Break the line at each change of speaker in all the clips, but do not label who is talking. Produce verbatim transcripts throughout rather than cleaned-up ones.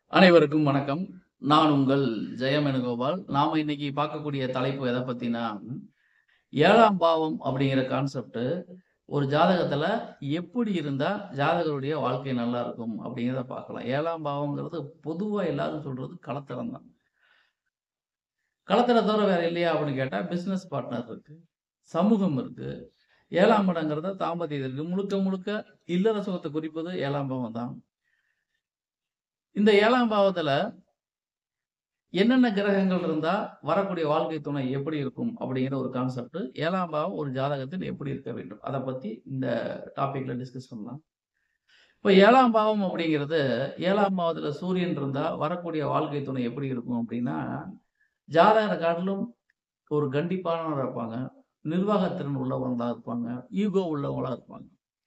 அனைவருக்கும் வணக்கம். நான் உங்கள் ஜெயமேனுகோபால். நாம இன்னைக்கு பார்க்கக்கூடிய தலைப்பு எத பத்தினா, ஏழாம் பாவம் அப்படிங்கிற கான்செப்ட் ஒரு ஜாதகத்துல எப்படி இருந்தா ஜாதகருடைய வாழ்க்கை நல்லா இருக்கும் அப்படிங்கிறத பார்க்கலாம். ஏழாம் பாவம்ங்கிறது பொதுவா எல்லாரும் சொல்றது களத்திரம் தான். களத்திரம் தவிர வேற இல்லையா அப்படின்னு கேட்டா, பிசினஸ் பார்ட்னர் இருக்கு, சமூகம் இருக்கு. ஏழாம் இடங்கிறத தாம்பத்தியம் இருக்கு. முழுக்க முழுக்க இல்லற சுகத்தை குறிப்பது ஏழாம் பாவம் தான். இந்த ஏழாம் பாவத்துல என்னென்ன கிரகங்கள் இருந்தா வரக்கூடிய வாழ்க்கை துணை எப்படி இருக்கும் அப்படிங்கிற ஒரு கான்செப்ட். ஏழாம் பாவம் ஒரு ஜாதகத்தில் எப்படி இருக்க வேண்டும், அதை பத்தி இந்த டாபிக்ல டிஸ்கஸ் பண்ணலாம். இப்போ ஏழாம் பாவம் அப்படிங்கிறது, ஏழாம் பாவத்துல சூரியன் இருந்தா வரக்கூடிய வாழ்க்கை துணை எப்படி இருக்கும் அப்படின்னா, ஜாதகரை காட்டிலும் ஒரு கண்டிப்பானவராக இருப்பாங்க, நிர்வாகத்திறன் உள்ளவங்களா இருப்பாங்க, ஈகோ உள்ளவங்களா இருப்பாங்க.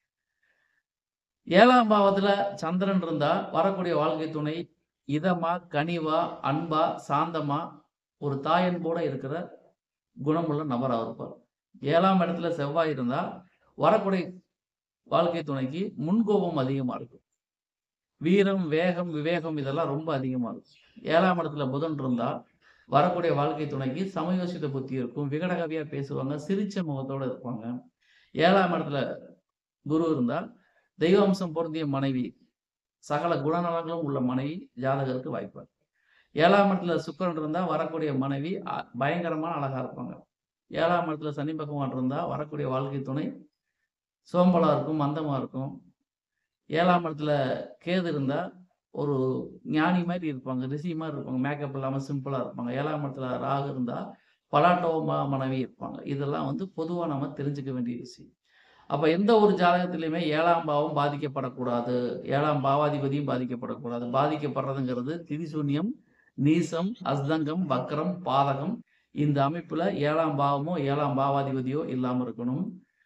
ஏழாம் பாவத்துல சந்திரன் இருந்தா வரக்கூடிய வாழ்க்கை துணை இதமா, கனிவா, அன்பா, சாந்தமா, ஒரு தாயன்போட இருக்கிற குணமுள்ள நபரா இருப்பார். ஏழாம் இடத்துல செவ்வாய் இருந்தா வரக்கூடிய வாழ்க்கை துணைக்கு முன்கோபம் அதிகமா இருக்கும். வீரம், வேகம், விவேகம் இதெல்லாம் ரொம்ப அதிகமா இருக்கும். ஏழாம் இடத்துல புதன் இருந்தா வரக்கூடிய வாழ்க்கை துணைக்கு சமயோசித புத்தி இருக்கும், விகடகவியா பேசுவாங்க, சிரிச்ச முகத்தோட இருப்பாங்க. ஏழாம் இடத்துல குரு இருந்தா தெய்வாம்சம் பொருந்திய மனைவி, சகல குணநலங்களும் உள்ள மனைவி ஜாதகருக்கு வாய்ப்பார். ஏழாம் இடத்துல சுக்கிரன் இருந்தா வரக்கூடிய மனைவி பயங்கரமான அழகா இருப்பாங்க. ஏழாம் இடத்துல சனி பகவான் இருந்தா வரக்கூடிய வாழ்க்கை துணை சோம்பலா இருக்கும், மந்தமா இருக்கும். ஏழாம் இடத்துல கேது இருந்தா ஒரு ஞானி மாதிரி இருப்பாங்க, ரிஷி மாதிரி இருப்பாங்க, மேக்கப் இல்லாம சிம்பிளா இருப்பாங்க. ஏழாம் இடத்துல ராகு இருந்தா பலாட்டோமா மனைவி இருப்பாங்க. இதெல்லாம் வந்து பொதுவா நம்ம தெரிஞ்சுக்க வேண்டிய விஷயம். அப்ப எந்த ஒரு ஜாதகத்திலையுமே ஏழாம் பாவம் பாதிக்கப்படக்கூடாது, ஏழாம் பாவாதிபதியும் பாதிக்கப்படக்கூடாது. பாதிக்கப்படுறதுங்கிறது திரிசூன்யம், நீசம், அஸ்தங்கம், வக்ரம், பாதகம். இந்த அமைப்புல ஏழாம் பாவமோ ஏழாம் பாவாதிபதியோ இல்லாம இருக்கணும்.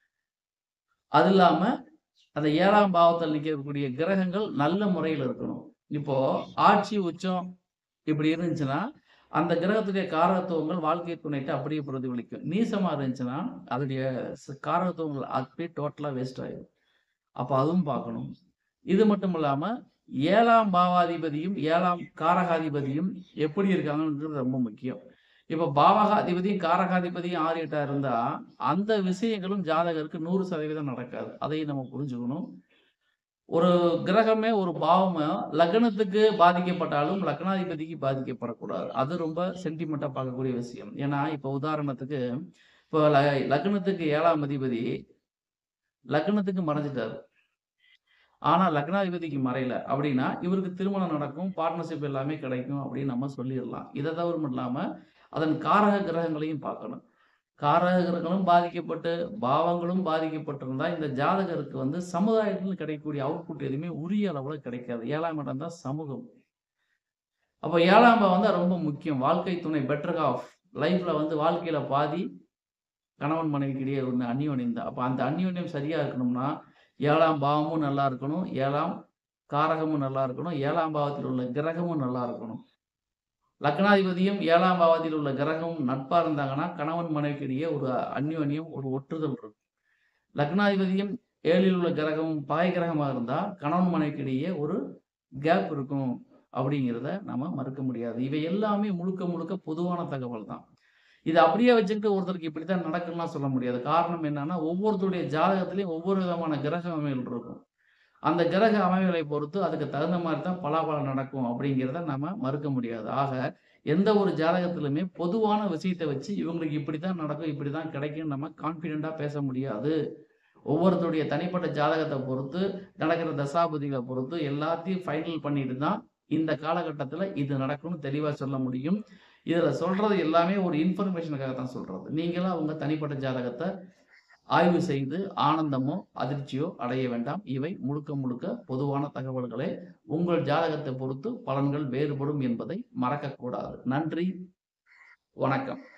அது இல்லாம அந்த ஏழாம் பாவத்தில் நிற்கக்கூடிய கிரகங்கள் நல்ல முறையில் இருக்கணும். இப்போ ஆட்சி உச்சம் இப்படி இருந்துச்சுன்னா அந்த கிரகத்துடைய காரகத்துவங்கள் வாழ்க்கை துணைட்டு அப்படியே பிரதிபலிக்கும். நீசமா இருந்துச்சுன்னா அதனுடைய காரகத்துவங்கள் அப்படியே டோட்டலா வேஸ்ட் ஆயிடும். அப்ப அதுவும் பார்க்கணும். இது மட்டும் இல்லாம ஏழாம் பாவாதிபதியும் ஏழாம் காரகாதிபதியும் எப்படி இருக்காங்கன்றது ரொம்ப முக்கியம். இப்ப பாவகாதிபதியும் காரகாதிபதியும் ஆறு எட்டா இருந்தா அந்த விஷயங்களும் ஜாதகருக்கு நூறு சதவீதம் நடக்காது. அதையும் நம்ம புரிஞ்சுக்கணும். ஒரு கிரகமே ஒரு பாவமே லக்னத்துக்கு பாதிக்கப்பட்டாலும் லக்னாதிபதிக்கு பாதிக்கப்படக்கூடாது. அது ரொம்ப சென்டிமெண்டா பார்க்கக்கூடிய விஷயம். ஏன்னா இப்ப உதாரணத்துக்கு இப்போ லக்னத்துக்கு ஏழாம் அதிபதி லக்னத்துக்கு மறைஞ்சிட்டாரு, ஆனா லக்னாதிபதிக்கு மறையல அப்படின்னா இவருக்கு திருமணம் நடக்கும், பார்ட்னர்ஷிப் எல்லாமே கிடைக்கும் அப்படின்னு நம்ம சொல்லிடலாம். இதை தவிர இல்லாம அதன் காரக கிரகங்களையும் பார்க்கணும். காரக கிரகங்களும் பாதிக்கப்பட்டு பாவங்களும் பாதிக்கப்பட்டிருந்தா இந்த ஜாதகருக்கு வந்து சமுதாயத்தில் கிடைக்கக்கூடிய அவுட்புட் எதுவுமே உரிய அளவுல கிடைக்காது. ஏழாம் இடம் தான் சமூகம். அப்போ ஏழாம் பாவம் தான் ரொம்ப முக்கியம். வாழ்க்கை துணை, பெட்டர் ஆஃப் லைஃப்ல வந்து வாழ்க்கையில பாதி கணவன் மனைவிக்கு இடையே ஒன்று அந்யோன்யம் தான். அப்போ அந்த அந்யோன்யம் சரியா இருக்கணும்னா ஏழாம் பாவமும் நல்லா இருக்கணும், ஏழாம் காரகமும் நல்லா இருக்கணும், ஏழாம் பாவத்தில் உள்ள கிரகமும் நல்லா இருக்கணும். லக்னாதிபதியும் ஏழாம் பாவத்தில் உள்ள கிரகமும் நட்பா இருந்தாங்கன்னா கணவன் மனைவிக்கு இடையே ஒரு அந்யோன்யம், ஒரு ஒற்றுதல் இருக்கும். லக்னாதிபதியும் ஏழில் உள்ள கிரகமும் பகை கிரகமாக இருந்தா கணவன் மனைவிக்கு இடையே ஒரு கேப் இருக்கும் அப்படிங்கிறத நம்ம மறுக்க முடியாது. இவை எல்லாமே முழுக்க முழுக்க பொதுவான தகவல் தான். இதை அப்படியே வச்சுக்கிட்டு ஒருத்தருக்கு இப்படித்தான் நடக்கும்லாம் சொல்ல முடியாது. காரணம் என்னன்னா ஒவ்வொருத்தருடைய ஜாதகத்திலையும் ஒவ்வொரு விதமான கிரக அமைகள் இருக்கும். அந்த கிரக அமைவுகளை பொறுத்து அதுக்கு தகுந்த மாதிரி தான் பலாபலம் நடக்கும் அப்படிங்கிறத நம்ம மறுக்க முடியாது. ஆக எந்த ஒரு ஜாதகத்திலுமே பொதுவான விஷயத்தை வச்சு இவங்களுக்கு இப்படித்தான் நடக்கும், இப்படிதான் கிடைக்கும் நம்ம கான்பிடென்டா பேச முடியாது. ஒவ்வொருத்தருடைய தனிப்பட்ட ஜாதகத்தை பொறுத்து நடக்கிற தசாபதிகளை பொறுத்து எல்லாத்தையும் ஃபைனல் பண்ணிட்டு தான் இந்த காலகட்டத்தில் இது நடக்கும்னு தெளிவா சொல்ல முடியும். இதுல சொல்றது எல்லாமே ஒரு இன்ஃபர்மேஷனுக்காக தான் சொல்றது. நீங்களும் அவங்க தனிப்பட்ட ஜாதகத்தை ஆய்வு செய்து ஆனந்தமோ அதிர்ச்சியோ அடைய வேண்டாம். இவை முழுக்க முழுக்க பொதுவான தகவல்களே. உங்கள் ஜாதகத்தை பொறுத்து பலன்கள் வேறுபடும் என்பதை மறக்கக்கூடாது. நன்றி, வணக்கம்.